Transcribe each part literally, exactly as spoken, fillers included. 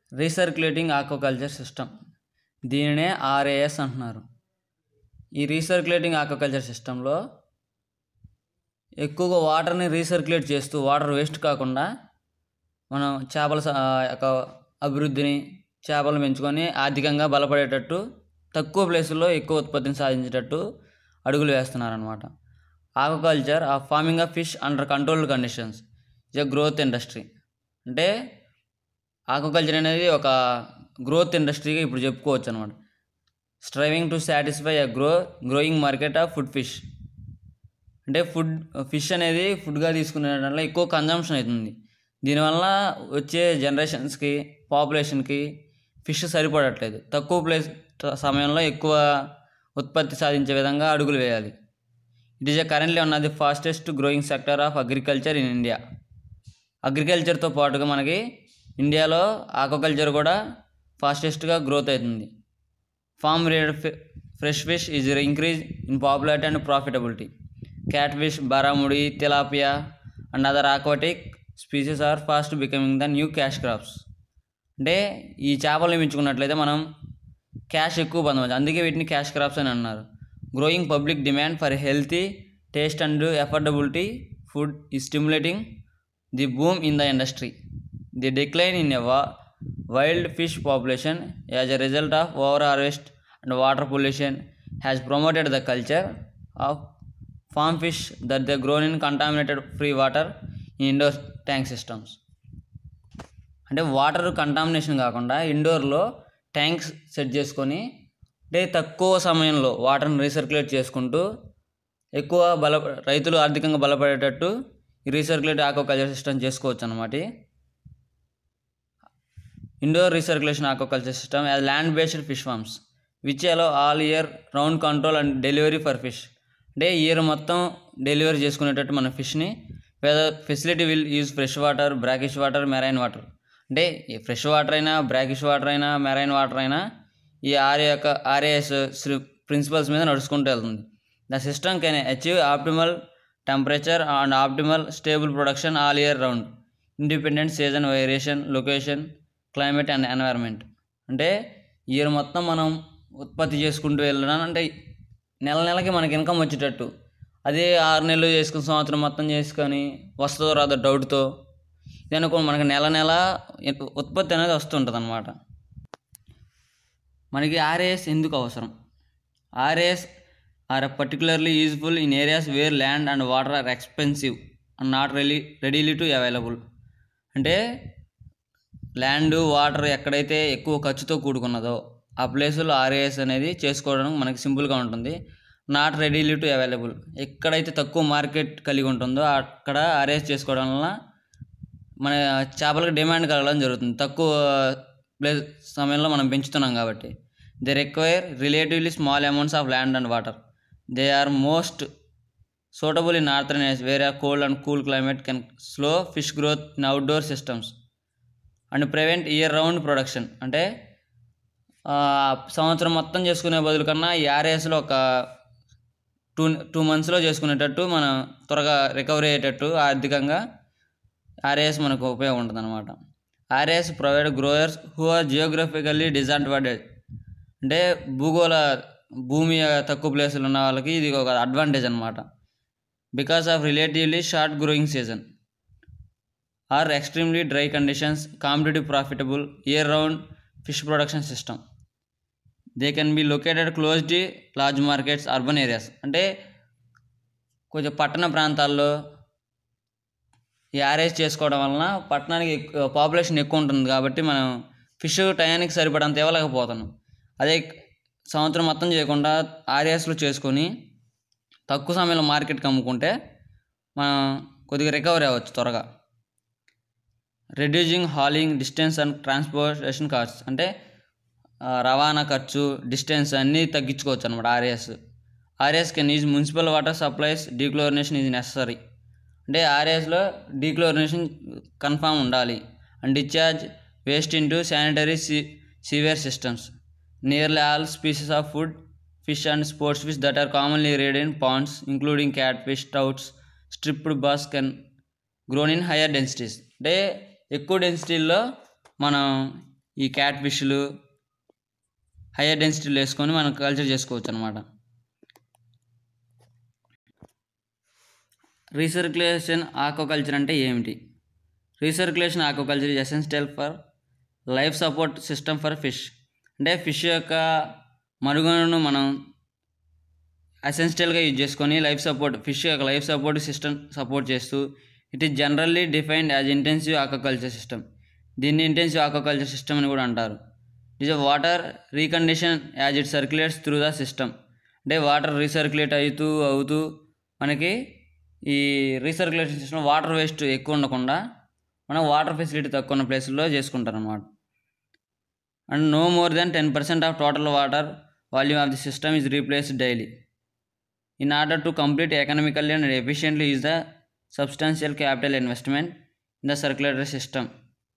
Recirculating aquaculture system, దీనినే RAS అంటున్నారు. ఈ రీసర్క్యులేటింగ్ ఆక్వాకల్చర్ సిస్టంలో ఎక్కువగా వాటర్ని రీసర్క్యులేట్ చేస్తూ వాటర్ వేస్ట్ కాకుండా మనం చేపల యొక్క అభివృద్ధిని, చేపలు పెంచుకొని ఆర్థికంగా బలపడేటట్టు, తక్కువ ప్లేసుల్లో ఎక్కువ ఉత్పత్తిని సాధించేటట్టు అడుగులు వేస్తున్నారనమాట. ఆక్వాకల్చర్ ఆ farming of fish under controlled conditions is a growth industry. అంటే ఆక్వాకల్చర్ అనేది ఒక గ్రోత్ ఇండస్ట్రీగా ఇప్పుడు చెప్పుకోవచ్చు అనమాట. Striving to satisfy a grow growing market of food fish. అంటే ఫుడ్ ఫిష్ అనేది ఫుడ్గా తీసుకునే దాంట్లో ఎక్కువ కన్జంప్షన్ అవుతుంది. దీనివల్ల వచ్చే జనరేషన్స్కి, పాపులేషన్కి ఫిష్ సరిపడట్లేదు. తక్కువ ప్లేస్ సమయంలో ఎక్కువ ఉత్పత్తి సాధించే విధంగా అడుగులు వేయాలి. It is a currently one of the fastest growing sector of agriculture in India. అగ్రికల్చర్తో పాటుగా మనకి ఇండియాలో ఆక్వాకల్చర్ కూడా ఫాస్టెస్ట్గా గ్రోత్ అవుతుంది. Farm rate fresh fish is increase in popularity and profitability. Cat fish, barramundi, tilapia and other aquatic species are fast becoming the new cash crops. అంటే ఈ చేపలను పెంచుకున్నట్లయితే మనం క్యాష్ ఎక్కువ పొందవచ్చు, అందుకే వీటిని క్యాష్ క్రాప్స్ అని అన్నారు. Growing public demand for healthy, taste and affordability food is stimulating the boom in the industry. The decline in a wild fish population as a result of over harvest and water pollution has promoted the culture of farm fish that they grown in contaminated free water in indoor tank systems. అంటే water contamination కాకుండా ఇండోర్లో tanks set చేసుకొని, అంటే తక్కువ సమయంలో వాటర్ని recirculate చేసుకుంటూ ఎక్కువ బల రైతులు ఆర్థికంగా బలపడేటట్టు ఈ రీసర్క్యులేట్ ఆక్వాకల్చర్ సిస్టమ్ చేసుకోవచ్చు అన్నమాట. Indoor recirculation aquaculture system as land based fish farms which allow all year round control and delivery for fish. అంటే ఇయర్ మొత్తం డెలివరీ చేసుకునేటట్టు మన ఫిష్ని facility will use fresh water, brackish water, marine water. అంటే fresh water అయినా, brackish water అయినా, marine water అయినా ఈ ఆర్ యొక్క ఆర్ఏఎస్ ప్రిన్సిపల్స్ మీద నడుచుకుంటూ వెళ్తుంది. The system can achieve optimal temperature and optimal stable production all year round, independent season variation, location, climate and environment. అంటే ఇయర్ మొత్తం మనం ఉత్పత్తి చేసుకుంటూ వెళ్ళడం, అంటే నెల నెలకి మనకి ఇన్కమ్ వచ్చేటట్టు. అదే ఆరు నెలలు చేసుకుని సంవత్సరం మొత్తం చేసుకొని వస్తుందో రాదో డౌట్తో ఇదనుకో మనకి నెల నెల ఉత్పత్తి అనేది వస్తుంటుంది అనమాట. మనకి ఆర్ఏఎస్ ఎందుకు అవసరం? RAS are particularly useful in areas where land and water are expensive and not ready readily to available. అంటే ల్యాండ్, వాటర్ ఎక్కడైతే ఎక్కువ ఖర్చుతో కూడుకున్నదో ఆ ప్లేసులో ఆర్ఏఎస్ అనేది చేసుకోవడం మనకి సింపుల్గా ఉంటుంది. నాట్ రెడీలీ టు అవైలబుల్, ఎక్కడైతే తక్కువ మార్కెట్ కలిగి ఉంటుందో అక్కడ ఆర్ఏఎస్ చేసుకోవడం వలన మన చేపలకు డిమాండ్ కలగడం జరుగుతుంది. తక్కువ ప్లేస్ సమయంలో మనం పెంచుతున్నాం కాబట్టి. They require relatively small amounts of land and water. They are most suitable in northern areas where are cold and cool climate can slow fish growth in outdoor systems and prevent year round production. అంటే సంవత్సరం మొత్తం చేసుకునే బదులు కన్నా ఈ ఆర్ఏఎస్లో ఒక two two మంత్స్లో చేసుకునేటట్టు మనం త్వరగా రికవరీ అయ్యేటట్టు ఆర్థికంగా ఆర్ఏఎస్ మనకు ఉపయోగం ఉంటుంది అనమాట. RAS provide growers who are geographically disadvantage. అంటే భూగోళ భూమి తక్కువ ప్లేసులు ఉన్న వాళ్ళకి ఇది ఒక అడ్వాంటేజ్ అనమాట. Because of relatively short growing season or extremely dry conditions, competitive profitable year round fish production system. They can be located close to large markets, urban areas. అంటే కొంచెం పట్టణ ప్రాంతాల్లో ఈ ఆర్ఏఎస్ చేసుకోవడం వలన పట్టణానికి పాపులేషన్ ఎక్కువ ఉంటుంది కాబట్టి మనం ఫిష్ టయానికి సరిపడంత ఇవ్వలేకపోతున్నాం. అదే సంవత్సరం మొత్తం చేయకుండా ఆర్ఏఎస్లో చేసుకొని తక్కువ సమయంలో మార్కెట్కి అమ్ముకుంటే మనం కొద్దిగా రికవరీ అవ్వచ్చు త్వరగా. Reducing hauling distance and transportation cost. అంటే రవాణా ఖర్చు, డిస్టెన్స్ అన్నీ తగ్గించుకోవచ్చు అనమాట RAS. RAS can use municipal water supplies, dechlorination is necessary. అంటే ఆర్ఏఎస్లో డీక్లోరినేషన్ కన్ఫామ్ ఉండాలి. And discharge waste into sanitary సీ sewer systems. Nearly all species of food fish and sports fish that are commonly raised in ponds including cat fish, trouts, striped bass can grown in higher densities. అంటే ఎక్కువ డెన్సిటీల్లో మనం ఈ cat ఫిష్లు higher డెన్సిటీలు వేసుకొని మనం culture చేసుకోవచ్చు అనమాట. Recirculation aquaculture అంటే ఏమిటి? Recirculation aquaculture is essential for life support system for fish. అంటే ఫిష్ యొక్క మనుగడను మనం ఎసెన్షియల్గా యూజ్ చేసుకొని లైఫ్ సపోర్ట్ ఫిష్ యొక్క లైఫ్ సపోర్ట్ సిస్టమ్ సపోర్ట్ చేస్తూ it is generally defined as intensive aquaculture system. దీన్ని ఇంటెన్సివ్ ఆక్వాకల్చర్ సిస్టమ్ అని కూడా అంటారు. It is water recondition as it circulates through the system. అంటే వాటర్ రీసర్క్యులేట్ అవుతూ అవుతూ మనకి ఈ రీసర్క్యులేషన్ సిస్టమ్ వాటర్ వేస్ట్ ఎక్కువ ఉండకుండా మనం వాటర్ ఫెసిలిటీ తక్కువ ఉన్న ప్లేసుల్లో చేసుకుంటారు అన్నమాట. And no more than ten percent of total water volume of the system is replaced daily in order to complete economically and efficiently use the substantial capital investment in the circulatory system.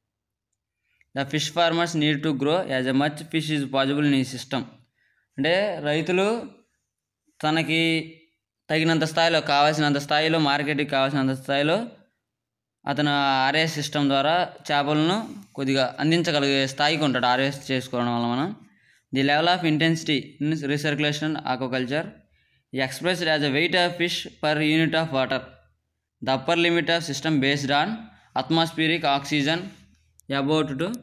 The fish farmers need to grow as a much fish is possible in ఈ system. అంటే రైతులు తనకి తగినంత స్థాయిలో కావాల్సినంత స్థాయిలో మార్కెట్కి కావాల్సినంత స్థాయిలో అతను ఆర్ఎస్ సిస్టమ్ ద్వారా చేపలను కొద్దిగా అందించగలిగే స్థాయికి ఉంటాడు ఆర్ఎస్ చేసుకోవడం వల్ల. మనం the level of intensity in recirculation aquaculture expressed as a weight of fish per unit of water. The upper limit of system based on atmospheric oxygen about two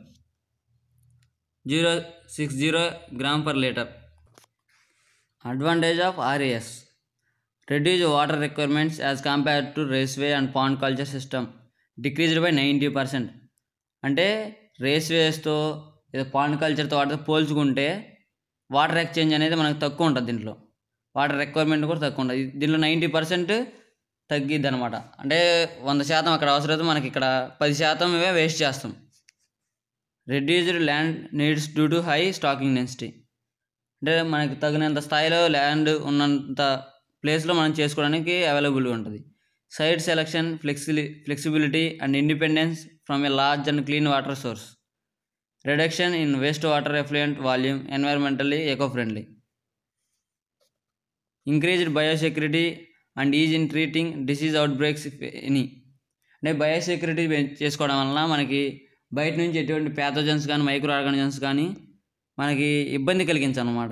zero six zero gram per litre. Advantage of RAS reduce water requirements as compared to raceway and pond culture system, decreased by ninety percent. అంటే రేస్వేస్తో ఏదో pond కల్చర్తో వాటితో పోల్చుకుంటే water exchange అనేది మనకు తక్కువ ఉంటుంది. దీంట్లో water requirement కూడా తక్కువ ఉంటుంది. దీంట్లో నైంటీ పర్సెంట్ తగ్గిద్ది అనమాట. అంటే వంద శాతం అక్కడ అవసరమైతే మనకి ఇక్కడ పది శాతం ఇవే వేస్ట్ చేస్తాం. Reduced land needs due to high stocking density. అంటే మనకి తగినంత స్థాయిలో ల్యాండ్ ఉన్నంత ప్లేస్లో మనం చేసుకోవడానికి అవైలబుల్గా ఉంటుంది. Site selection flexi flexibility and independence from a large and clean water source. Reduction in waste water effluent volume environmentally eco friendly. Increased biosecurity and ease in treating disease outbreaks any. అంటే biosecurity చేసుకోవడం వలన మనకి బయట నుంచి ఎటువంటి pathogens కానీ micro organisms కానీ మనకి ఇబ్బంది కలిగించనమాట.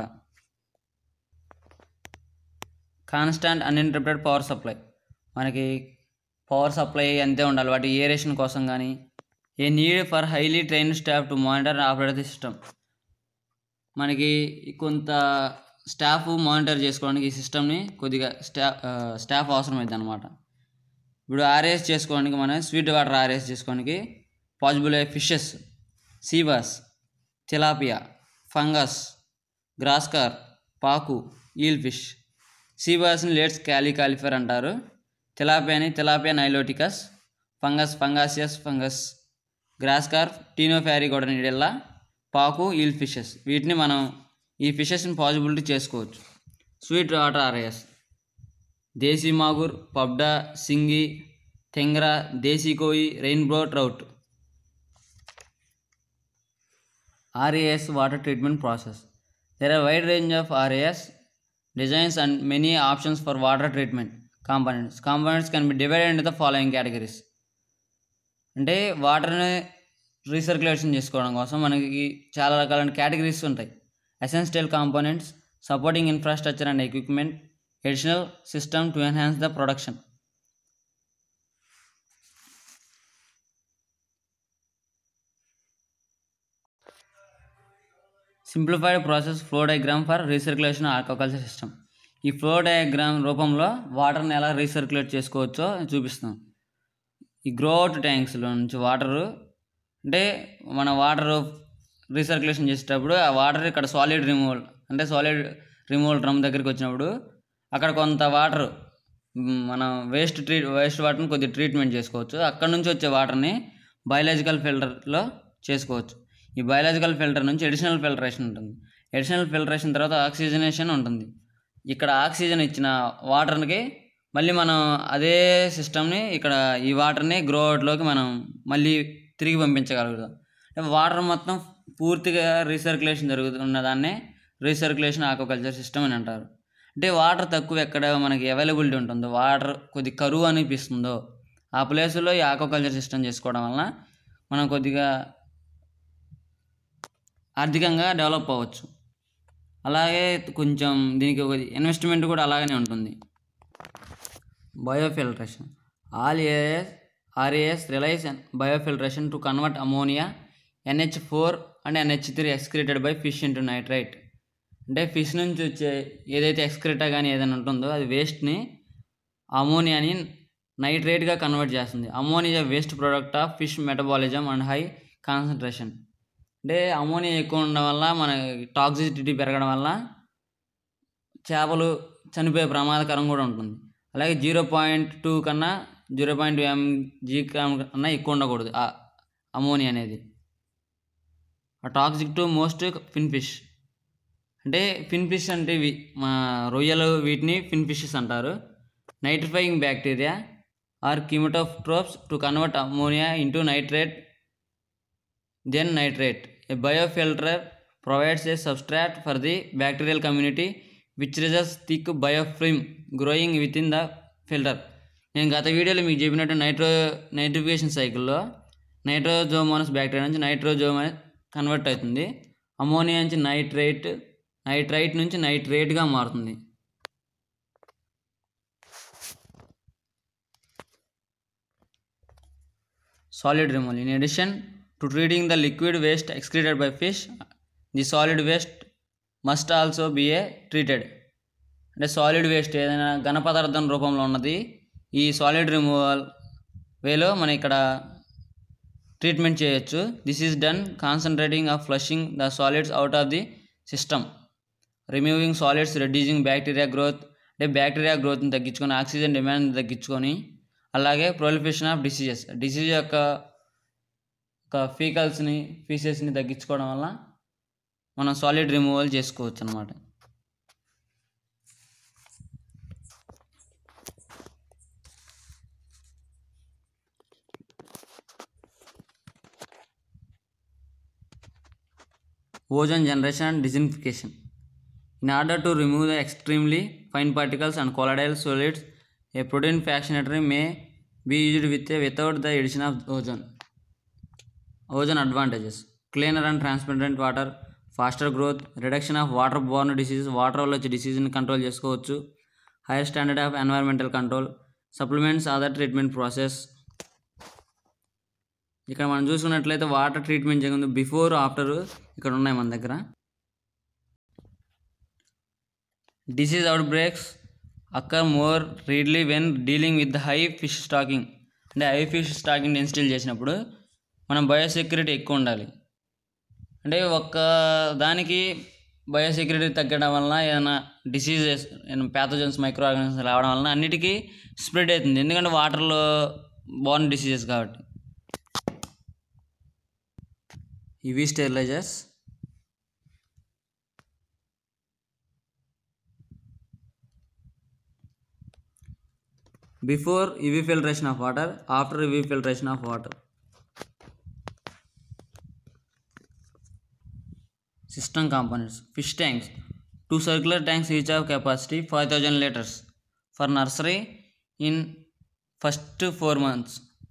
Constant uninterrupted power supply. మనకి పవర్ సప్లై అంతే ఉండాలి వాటి ఏరేషన్ కోసం కానీ. A need for highly train staff to monitor operate the system. మనకి కొంత స్టాఫ్ మానిటర్ చేసుకోవడానికి ఈ సిస్టమ్ని కొద్దిగా స్టా స్టాఫ్ అవసరమైంది అనమాట. ఇప్పుడు ఆర్ఏఎస్ చేసుకోవడానికి మనం స్వీట్ వాటర్ ఆర్ఏఎస్ చేసుకోవడానికి పాసిబుల్ అయ్యే fishes seabass, tilapia, fungus, grass carp, pacu, eel fish. సీబాస్ని లేట్స్ క్యాలీ కాలిఫర్ అంటారు. తిలాపియాని tilapia niloticus, fungus pangasius fungus, grass carp టీనోఫారిగోడనిడెల్లా, పాకు, ఈల్ ఫిషెస్. వీటిని మనం ఈ ఫిషెస్ని పాసిబిలిటీ చేసుకోవచ్చు. స్వీట్ వాటర్ ఆర్ఏఎస్ దేశీ మాగుర్, పబ్డా, సింగి, తెంగ్రా, దేశీ కోయి, rainbow trout. RAS water treatment process. There are wide range of RAS designs and many options for water treatment components. Components can be divided into the following categories. అంటే వాటర్ని recirculation చేసుకోవడం కోసం మనకి చాలా రకాలైన కేటగిరీస్ ఉంటాయి. Essential components, supporting infrastructure and equipment, additional system to enhance the production. Simplified process flow diagram for recirculation aquaculture system. ఈ flow diagram రూపంలో వాటర్ని ఎలా రీసర్క్యులేట్ చేసుకోవచ్చో చూపిస్తాం. ఈ గ్రోఅవుట్ ట్యాంక్స్లో నుంచి వాటరు అంటే మన వాటర్ రీసర్క్యులేషన్ చేసేటప్పుడు ఆ వాటర్ ఇక్కడ సాలిడ్ రిమూవల్ అంటే సాలిడ్ రిమూవల్ డ్రమ్ దగ్గరికి వచ్చినప్పుడు అక్కడ కొంత వాటర్ మనం వేస్ట్ ట్రీట్ వేస్ట్ వాటర్ని కొద్దిగా ట్రీట్మెంట్ చేసుకోవచ్చు. అక్కడ నుంచి వచ్చే వాటర్ని బయాలజికల్ ఫిల్టర్లో చేసుకోవచ్చు. ఈ బయాలజికల్ ఫిల్టర్ నుంచి ఎడిషనల్ ఫిల్టరేషన్ ఉంటుంది. ఎడిషనల్ ఫిల్టరేషన్ తర్వాత ఆక్సిజనేషన్ ఉంటుంది. ఇక్కడ ఆక్సిజన్ ఇచ్చిన వాటర్కి మళ్ళీ మనం అదే సిస్టమ్ని ఇక్కడ ఈ వాటర్ని గ్రోఅవుట్లోకి మనం మళ్ళీ తిరిగి పంపించగలుగుతాం. వాటర్ మొత్తం పూర్తిగా రీసర్క్యులేషన్ జరుగుతున్న దాన్నే రీసర్క్యులేషన్ ఆక్వాకల్చర్ సిస్టమ్ అని అంటారు. అంటే వాటర్ తక్కువ ఎక్కడ మనకి అవైలబిలిటీ ఉంటుందో, వాటర్ కొద్ది కరువు అనిపిస్తుందో ఆ ప్లేసులో ఈ ఆక్వాకల్చర్ సిస్టమ్ చేసుకోవడం వలన మనం కొద్దిగా ఆర్థికంగా డెవలప్ అవ్వచ్చు. అలాగే కొంచెం దీనికి ఒక ఇన్వెస్ట్మెంట్ కూడా అలాగనే ఉంటుంది. Biofiltration all AS RAS relies biofiltration to convert ammonia NH four and NH three excreted by fish into nitrite. అంటే ఫిష్ నుంచి వచ్చే ఏదైతే ఎక్స్క్రీటా కానీ ఏదైనా ఉంటుందో అది వేస్ట్ని అమోనియాని నైట్రేట్గా కన్వర్ట్ చేస్తుంది. Ammonia waste product of fish metabolism and high concentration. అంటే అమోనియా ఎక్కువ ఉండడం వల్ల మన టాక్సిసిటీ పెరగడం వల్ల చేపలు చనిపోయే ప్రమాదకరం కూడా ఉంటుంది. అలాగే జీరో పాయింట్ టూ కన్నా జీరో పాయింట్ టూ ఎంజీ కన్నా ఎక్కువ ఉండకూడదు ఆ అమోనియా అనేది. ఆ toxic to most fin fish. అంటే ఫిన్ ఫిష్ అంటే ఇవి మా రొయ్యలు, వీటిని ఫిన్ ఫిషెస్ అంటారు. Nitrifying bacteria are chemoautotrophs to convert ammonia into nitrate then nitrate. A biofilter provides a substrate for the bacterial community which results thick biofilm growing within the filter. నేను గత వీడియోలో మీకు చెప్పినట్టు నైట్రో నైట్రిఫికేషన్ సైకిల్లో nitrosomonas bacteria నుంచి nitrosomonas convert అవుతుంది. Ammonia నుంచి nitrate, nitrite నుంచి నైట్రేట్గా మారుతుంది. Solid removal. In addition to treating the liquid waste excreted by fish, the solid waste must also be a treated. అంటే సాలిడ్ వేస్ట్ ఏదైనా ఘన పదార్థం రూపంలో ఉన్నది ఈ సాలిడ్ రిమూవల్ వేలో మనం ఇక్కడ ట్రీట్మెంట్ చేయొచ్చు. This is done concentrating of flushing the solids out of the system, removing solids, reducing bacteria growth. అంటే బ్యాక్టీరియా గ్రోత్ని తగ్గించుకొని ఆక్సిజన్ డిమాండ్ తగ్గించుకొని, అలాగే ప్రొలిఫరేషన్ ఆఫ్ డిసీజెస్, డిసీజ్ యొక్క ఒక ఫీకల్స్ని ఫీసెస్ని తగ్గించుకోవడం వల్ల మనం సాలిడ్ రిమూవల్ చేసుకోవచ్చు అన్నమాట. Ozone generation and disinfection. In order to remove the extremely fine particles and colloidal solids a protein fractionator may be used with without the addition of ozone. Ozone advantages: cleaner and transparent water, faster growth, reduction of water borne diseases, water వల్ల వచ్చే డిసీజ్ని control చేసుకోవచ్చు, higher standard of environmental control, supplements other treatment process. ఇక్కడ మనం చూసుకున్నట్లయితే water treatment చేయకుండా before after ఇక్కడ ఉన్నాయి మన దగ్గర. Disease outbreaks occur more readily when dealing with high fish stocking. అంటే హై ఫిష్ స్టాకింగ్ ఇన్స్టిల్ చేసినప్పుడు మనం బయోసెక్యూరిటీ ఎక్కువ ఉండాలి. అంటే ఒక్క దానికి బయోసెక్యూరిటీ తగ్గడం వలన ఏదైనా డిసీజెస్, ఏదైనా ప్యాథోజన్స్, మైక్రో ఆర్గానిజమ్స్ రావడం వలన అన్నిటికీ స్ప్రెడ్ అవుతుంది, ఎందుకంటే వాటర్లో బోర్న్ డిసీజెస్ కాబట్టి. ఇవి స్టెరిలైజర్స్. బిఫోర్ ఇవి ఫిల్టరేషన్ ఆఫ్ వాటర్, ఆఫ్టర్ ఇవి filtration of water. System components. Fish tanks. Two circular tanks each have capacity five thousand liters for nursery in first four months.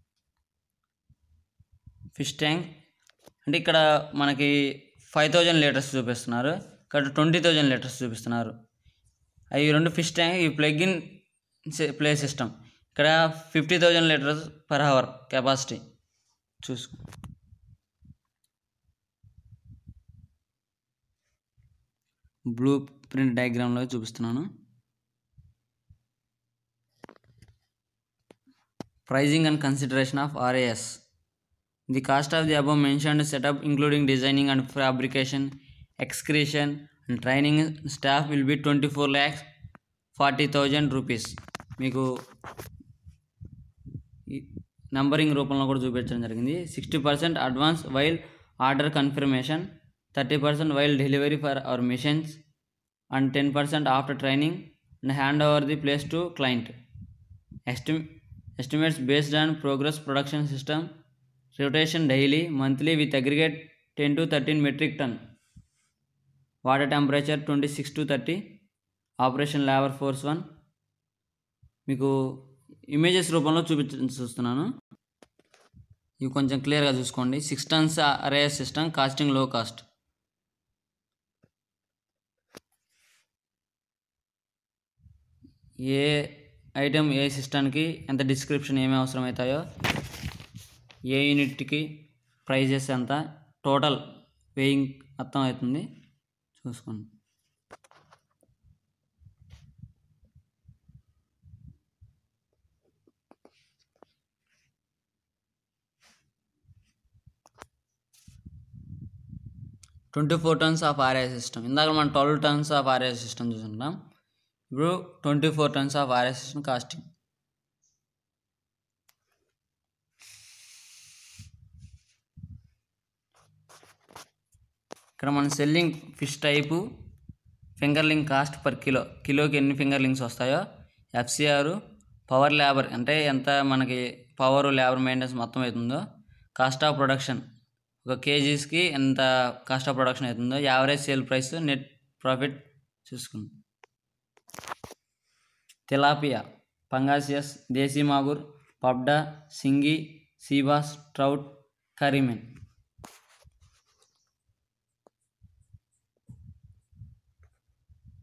Fish tank అంటే ఇక్కడ మనకి five thousand litres చూపిస్తున్నారు, ఇక్కడ twenty thousand litres చూపిస్తున్నారు. అవి రెండు fish tank. ఈ plug in play system. ఇక్కడ fifty thousand litres per hour capacity చూసుకో. బ్లూ ప్రింట్ డయాగ్రామ్లో చూపిస్తున్నాను. Pricing and consideration of RAS. The cost of the above mentioned setup including designing and fabrication, excretion and training staff will be twenty four lakhs forty thousand rupees. మీకు numbering రూపంలో కూడా చూపించడం జరిగింది. Sixty percent advance while order confirmation, thirty percent while delivery for our machines, and ten percent after training and hand over the place to client. Estim- estimates based on progress production system, rotation daily, monthly with aggregate ten to thirteen metric ton, water temperature twenty-six to thirty, operation labor force one. మీకు images రూపంలో చూపించ చూస్తున్నాను, ఇవి కొంచెం క్లియర్గా చూసుకోండి. Six tons RAS system, costing లో cost. ఏ ఐటెం ఏ సిస్టానికి ఎంత డిస్క్రిప్షన్ ఏమేమి అవసరం అవుతాయో, ఏ యూనిట్కి ప్రైజెస్ ఎంత, టోటల్ వేయింగ్ మొత్తం అవుతుంది చూసుకోండి. Twenty four tons of RA system. ఇందాక మనం twelve tons of RA system చూసుకుంటాం. ఇప్పుడు twenty four tons of RA system costing. ఇక్కడ మన selling fish type, fingerling cost per kilo, కిలోకి ఎన్ని ఫింగర్లింగ్స్ వస్తాయో, ఎఫ్సిఆర్, పవర్ లేబర్ అంటే ఎంత మనకి పవర్ లేబర్ మెయింటెనెన్స్ మొత్తం అవుతుందో, కాస్ట్ ఆఫ్ ప్రొడక్షన్ ఒక కేజీస్కి ఎంత కాస్ట్ ఆఫ్ ప్రొడక్షన్ అవుతుందో, average sale price, net profit చూసుకుందాం. Tilapia, pangasius, desi మాగుర్, పబ్డా, singi, seabass, trout, karimeen.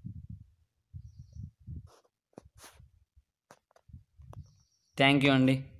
Thank you అండి.